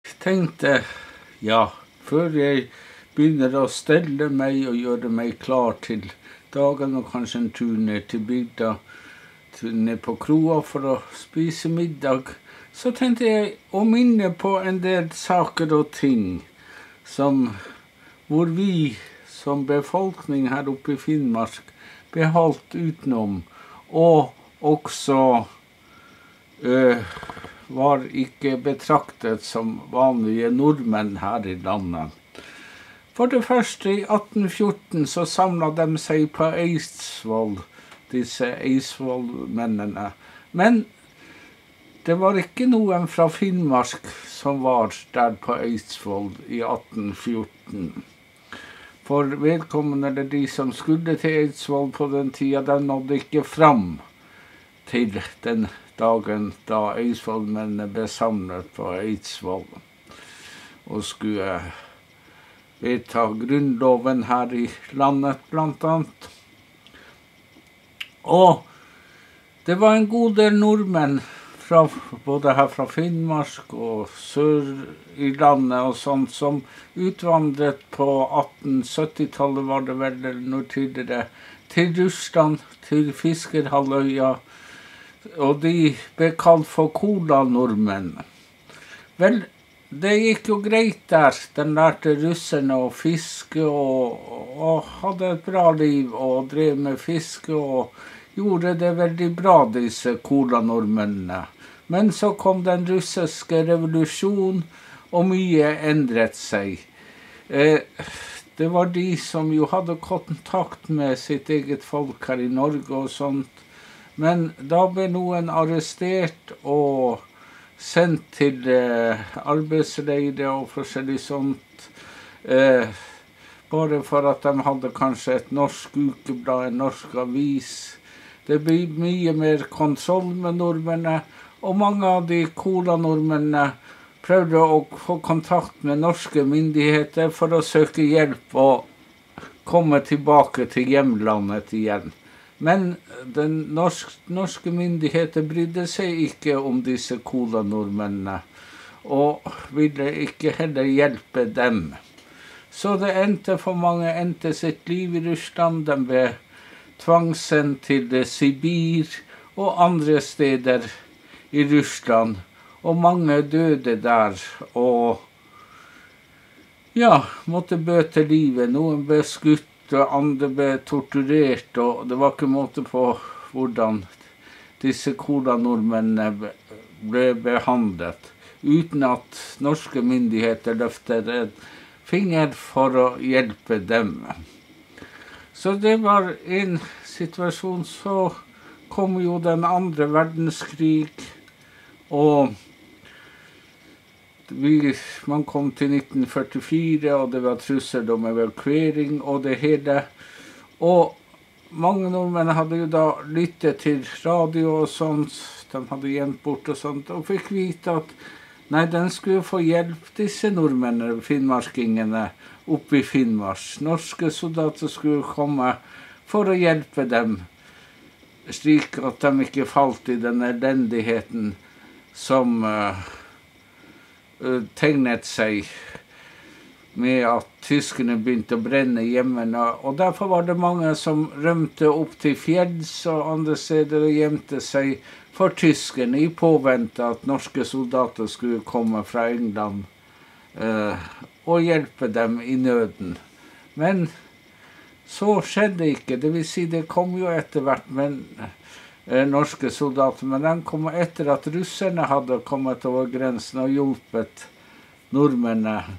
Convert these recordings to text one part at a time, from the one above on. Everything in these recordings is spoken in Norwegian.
Tenkte, ja, før jeg begynner å stelle meg og gjøre meg klar til dagen, og kanskje en tur ned til bygda, ned på kroa for å spise middag, så tenkte jeg å minne på en del saker og ting hvor vi som befolkning her oppe i Finnmark ble holdt utenom, og også var ikke betraktet som vanlige nordmenn her i landet. For det første, i 1814, så samlet de seg på Eidsvoll, disse Eidsvollmennene. Men det var ikke noen fra Finnmark som var der på Eidsvoll i 1814. For vedkommende, eller de som skulle til Eidsvoll på den tida, de nådde ikke fram til den dagen da Eidsvollmennene ble samlet på Eidsvoll og skulle vedta grunnloven her i landet, blant annet. Og det var en god del nordmenn, både her fra Finnmark og sør i landet og sånt, som utvandret på 1870-tallet, var det vel, eller noe tidligere, til Russland, til Fiskerhalvøya, og de ble kalt for Kola-nordmenn. Vel, det gikk jo greit der. Den lærte russerne å fiske og hadde et bra liv og drev med fiske og gjorde det veldig bra, disse Kola-nordmennene. Men så kom den russiske revolusjonen, og mye endret seg. Det var de som jo hadde kontakt med sitt eget folk her i Norge og sånt. Men da ble noen arrestert og sendt til arbeidsleire og forskjellig sånt, bare for at de hadde kanskje et norsk ukeblad, en norsk avis. Det ble mye mer kontroll med nordmennene, og mange av de Kola-nordmennene prøvde å få kontakt med norske myndigheter for å søke hjelp og komme tilbake til hjemlandet igjen. Men den norske myndigheter brydde seg ikke om disse Kola-nordmennene, og ville ikke heller hjelpe dem. Så det endte for mange, endte sitt liv i Russland. De ble tvangssendt til Sibir og andre steder i Russland, og mange døde der, og ja, måtte bøte livet. Noen ble skutt, og andre ble torturert, og det var ikke måte på hvordan disse Kola-nordmennene ble behandlet, uten at norske myndigheter løftet en finger for å hjelpe dem. Så det var en situasjon. Så kom jo den andre verdenskrig, og man kom til 1944, og det var trussel om evakuering og det hele. Og mange nordmenn hadde jo da lyttet til radio og sånt, de hadde gjemt bort og sånt, og fikk vite at nei, den skulle få hjelp, disse nordmennene, finnmarkingene, oppe i Finnmark. Norske soldater skulle komme for å hjelpe dem, slik at de ikke falt i den elendigheten som tegnet seg med at tyskerne begynte å brenne hjemmene, og derfor var det mange som rømte opp til fjells og andre steder og gjemte seg for tyskerne i påvente at norske soldater skulle komme fra England og hjelpe dem i nøden. Men så skjedde ikke, det vil si det kom jo etter hvert, men norske soldater, men de kom etter at russerne hadde kommet over grensen og hjulpet nordmennene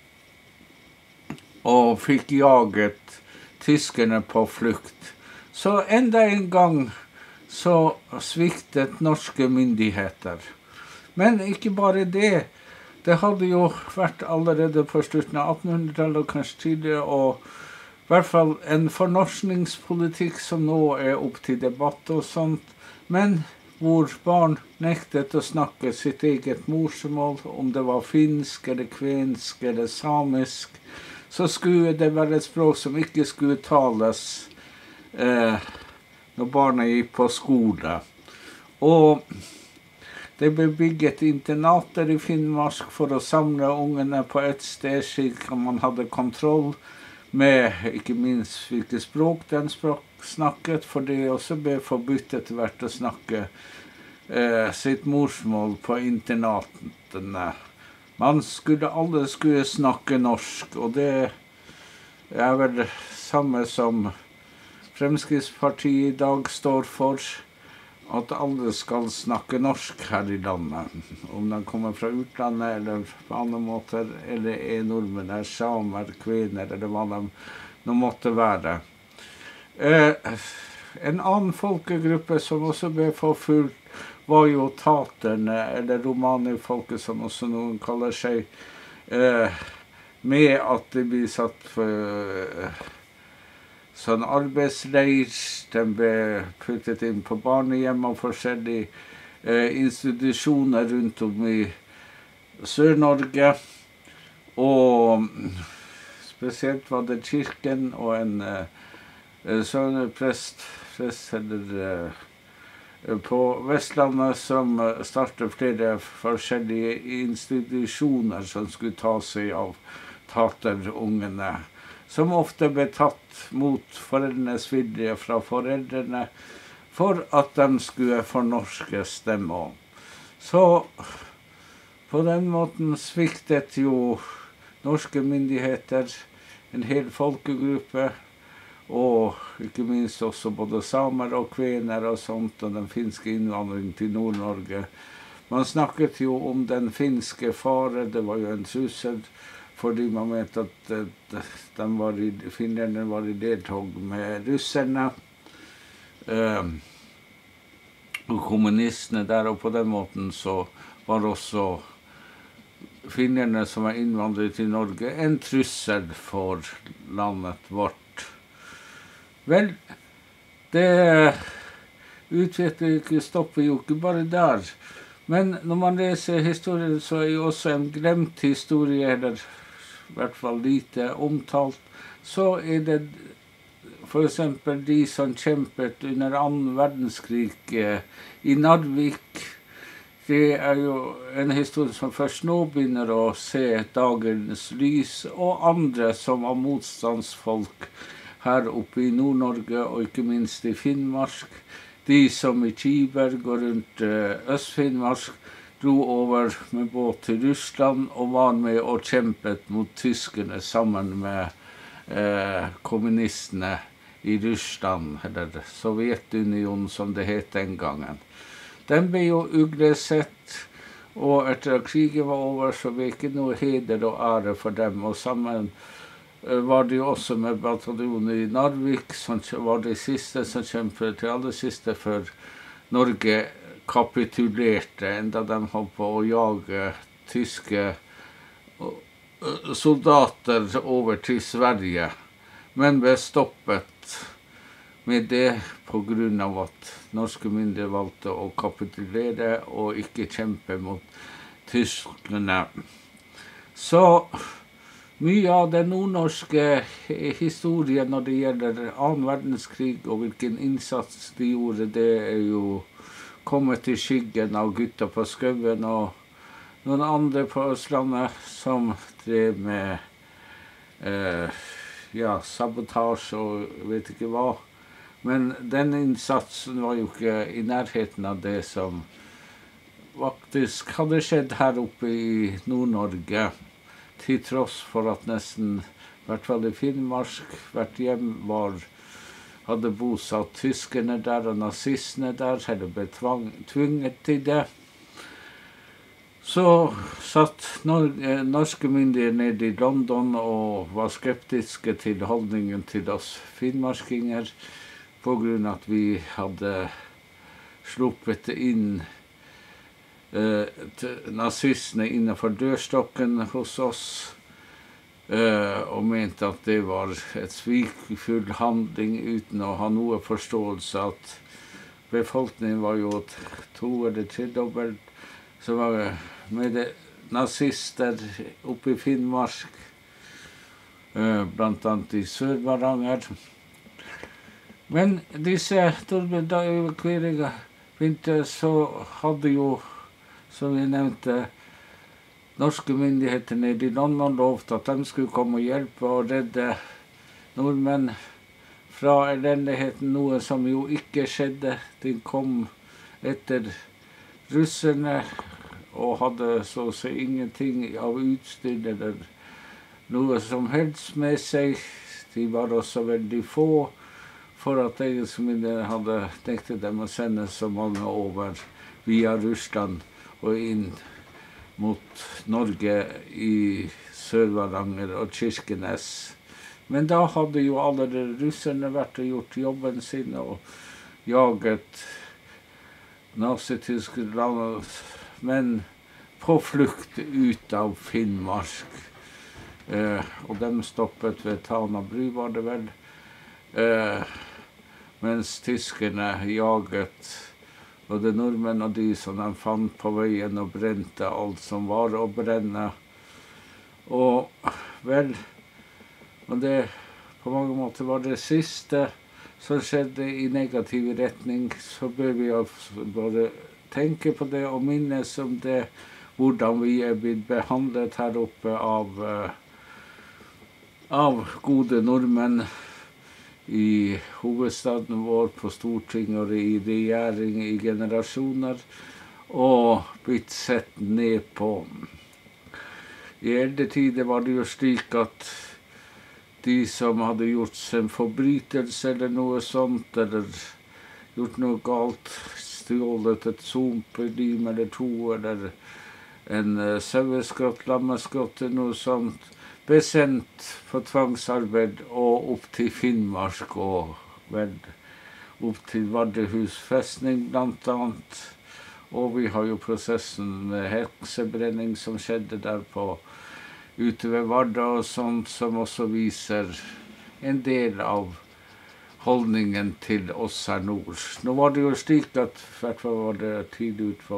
og fikk jaget tyskerne på flukt. Så enda en gang så sviktet norske myndigheter. Men ikke bare det. Det hadde jo vært allerede på slutten av 1800-tallet og kanskje tidligere, og i hvert fall en fornorskningspolitikk som nå er opp til debatt og sånt, men hvor barn nektet å snakke sitt eget morsmål, om det var finsk eller kvensk eller samisk, så skulle det være et språk som ikke skulle tales når barna gikk på skole. Og Det ble bygget internater i Finnmark for å samle ungene på et sted, slik at man hadde kontroll med ikke minst hvilket språk den snakket, for det også ble forbudt etter hvert å snakke sitt morsmål på internatene. Alle skulle snakke norsk, og det er vel det samme som Fremskrittspartiet i dag står for, at alle skal snakke norsk her i landet. Om de kommer fra utlandet eller på andre måter, eller er nordmenn, er samer, kvener, eller hva de nå måtte være. En annen folkegruppe som også ble forfulgt, var jo taterne, eller romanifolket, som også noen kaller seg, med at de blir satt for sånn arbeidsleir. Den ble puttet inn på barnehjem og forskjellige institusjoner rundt om i Sør-Norge. Og spesielt var det kirken og en sønneprest på Vestlandet som startet flere forskjellige institusjoner som skulle ta seg av taterungene, som ofte ble tatt mot foreldrenes vilje fra foreldrene for at de skulle fornorskes dem også. Så på den måten sviktet jo norske myndigheter en hel folkegruppe, og ikke minst også både samer og kvener og sånt, og den finske innvandringen til Nord-Norge. Man snakket jo om den finske fare, det var jo en trussel, fordi man mente at finnerne var i deltog med russerne og kommunistene der, og på den måten så var også finnerne som var innvandret til Norge en trussel for landet vårt. Vel, det utviklingen stopper jo ikke bare der, men når man leser historien, så er jo også en glemt historie, eller i hvert fall lite omtalt, så er det for eksempel de som kjempet under 2. verdenskrig i Narvik. Det er jo en historie som først nå begynner å se dagens lys, og andre som var motstandsfolk her oppe i Nord-Norge, og ikke minst i Finnmark. De som i Kiberg og rundt Øst-Finnmark dro over med båt til Russland og var med og kjempet mot tyskerne sammen med kommunistene i Russland, eller Sovjetunionen som det het den gangen. Den ble jo uglesett, og etter at krigen var over, så ble ikke noe heder og ære for dem, og sammen var det jo også med bataljonen i Narvik, som var det siste som kjempet til aller siste før Norge kapitulerte, enda de holdt på å jage tyske soldater over til Sverige, men ble stoppet med det på grunn av at norske myndigheter valgte å kapitulere og ikke kjempe mot tyskerne. Så mye av den nordnorske historien når det gjelder 2. verdenskrig og hvilken innsats de gjorde, det er jo kommet i skyggen av Gutta på skauen og noen andre på Østlandet som drev med sabotasje og vet ikke hva. Men den innsatsen var jo ikke i nærheten av det som faktisk hadde skjedd her oppe i Nord-Norge, til tross for at nesten, i hvert fall i Finnmark, hvert hjem hadde bosatt tyskerne der og nazistene der, eller ble tvunget til det. Så satt norske myndigheter nede i London og var skeptiske til holdningen til oss finnmarkinger, på grunn av at vi hadde sluppet inn nazistene innenfor dørstokken hos oss, og mente at det var et svikfull handling uten å ha noe forståelse at befolkningen var jo 2- eller 3-dobbelt, så var det med nazister oppe i Finnmark, blant annet i Sør-Varanger. Men disse Torbjørn Kverega begynte, så hadde jo som vi nevnte, norske myndigheter nede i London lovte at de skulle komme og hjelpe og redde nordmenn fra elendigheten, noe som jo ikke skjedde. De kom etter russerne og hadde så å si ingenting av utstyr eller noe som helst med seg. De var også veldig få for at engelskmennene hadde tenkt dem å sende så mange over via Russland og inn mot Norge i Sør-Varanger og Kirkenes. Men da hadde jo alle russerne vært og gjort jobben sin og jaget nazityske men på flukt ut av Finnmark. Og de stoppet ved Tana bru, var det vel, mens tyskerne jaget både nordmenn og de som de fant på veien og brente alt som var å brenne. Og vel, og det på mange måter var det siste som skjedde i negativ retning, så bør vi bare tenke på det og minnes om det, hvordan vi blitt behandlet her oppe av gode nordmenn i hovedstaden vår, på Stortinget og i regjering i generasjoner, og blitt sett ned på. I eldre tider var det jo slik at de som hadde gjort en forbrytelse eller noe sånt, eller gjort noe galt, stjålet et sompelym eller to, eller en saueskrott, lammeskrott eller noe sånt, ble sendt for tvangsarbeid og opp til Finnmark og vel opp til Vardøhus festning blant annet. Og vi har jo prosessen med heksebrenning som skjedde der på ute ved Vardø og sånt, som også viser en del av holdningen til oss her nord. Nå var det jo slik at, i hvert fall var det tidlig ut på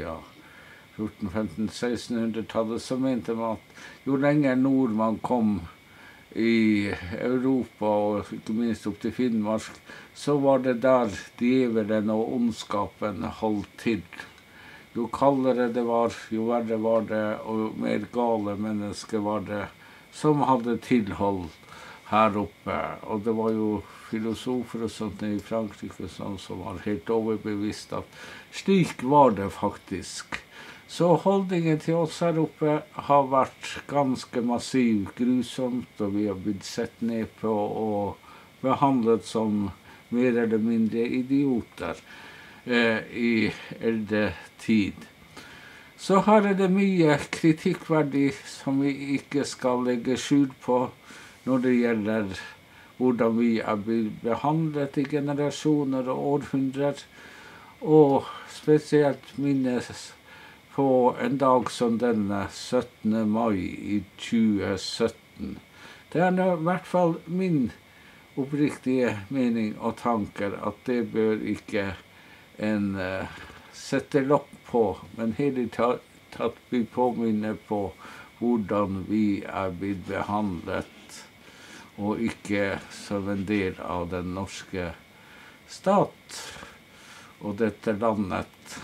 1400-1500-1600-tallet, så mente man at jo lenger nord man kom i Europa, og ikke minst opp til Finnmark, så var det der djevelen og ondskapen holdt til. Jo kaldere det var, jo verre var det, og mer gale mennesker var det, som hadde tilhold her oppe. Og det var jo filosofer og sånt i Frankrike som var helt overbevist at slik var det faktisk. Så holdningen til oss her oppe har vært ganske massiv, grusomt, og vi har blitt sett ned på og behandlet som mer eller mindre idioter i eldre tid. Så her er det mye kritikkverdig som vi ikke skal legge skjul på når det gjelder hvordan vi er blitt behandlet i generasjoner og århundrer, og spesielt minnes på en dag som denne 17. mai i 2017. Det er i hvert fall min oppriktige mening og tanker at det bør ikke en sette lokk på, men hele tatt vi påminner på hvordan vi er blitt behandlet, og ikke som en del av den norske stat og dette landet.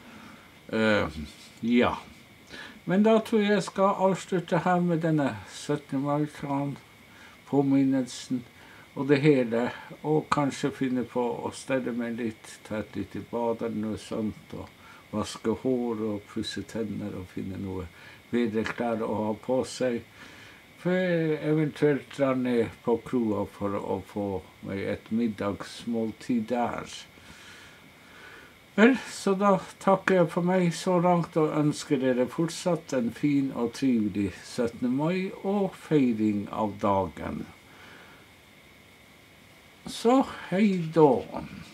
Ja. Men da tror jeg skal avslutte her med denne 17. mai-tran, påminnelsen og det hele, og kanskje finne på å stelle meg litt, ta et lite bad eller noe sånt, og vaske hår og pusse tenner og finne noe bedre klær å ha på seg, for eventuelt dra ned på kroa for å få meg et middagsmåltid der. Vel, så da takker jeg for meg så langt og ønsker dere fortsatt en fin og trivelig 17. mai og feiring av dagen. Så hei da.